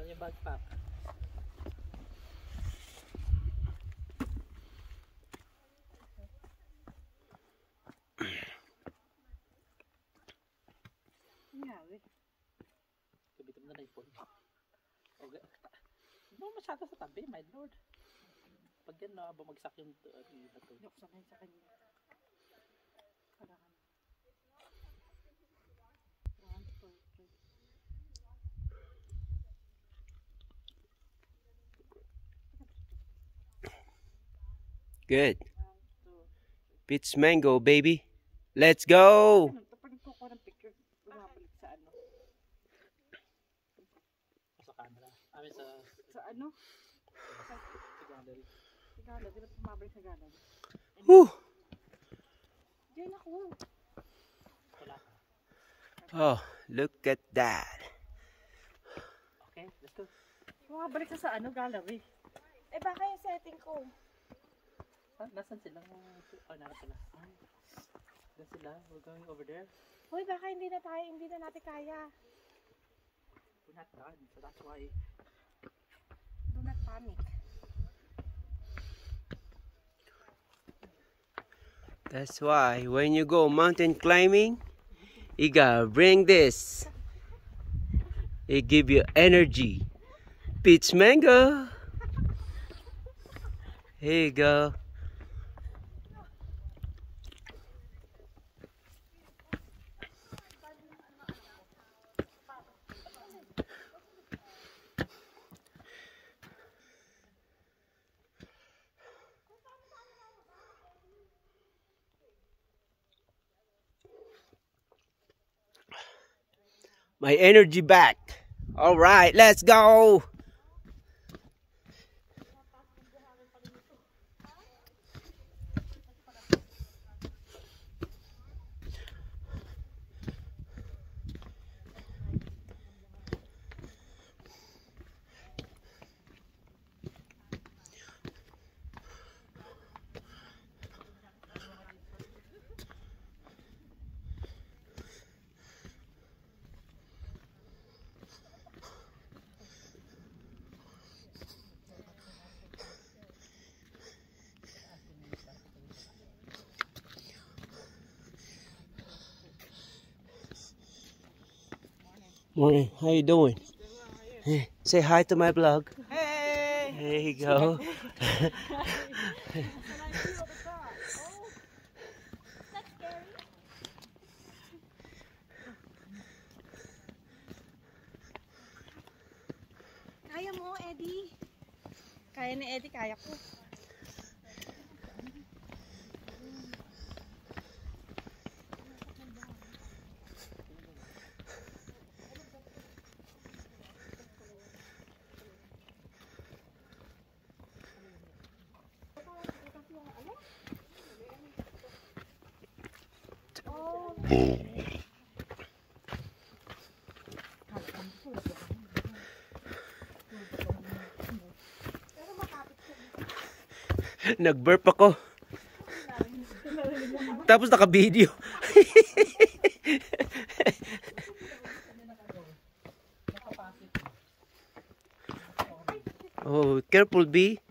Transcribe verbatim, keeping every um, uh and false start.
Saan yung backpack? Nangyari. Kabitin mo na na ipon. Okay. Hindi mo masyado sa tabi, my lord. Pag yan na, bumagsak yung uh, iba to. Hindi ako sanay sa kanya. Kailangan. Good. Peach mango, baby. Let's go. Kapag nagkukuha ng picture, bumabalik sa ano? Sa camera. I mean sa... Sa ano? Sa gallery. Sa gallery. Di ba bumabalik sa gallery? Whew. Diyan ako. Wala ka. Oh, look at that. Okay, let's go. Bumabalik sa sa ano? Gallery. Eh baka yung setting ko. Ah, nasan sila? Oh, naran sila. Ah, nasan sila? We're going over there. Hoy, baka hindi na tayo, hindi na natin kaya. We're not done, so that's why. Do not panic. That's why when you go mountain climbing, you gotta bring this. It give you energy. Peach mango. Here you go. My energy back. All right, let's go. Morning. How you doing? Hey, say hi to my vlog. Hey! There you go. Kaya mo, Eddie. Kaya ni Eddie, kaya ko. Nag-burp ako. Tapos naka-video. Oh, careful, B.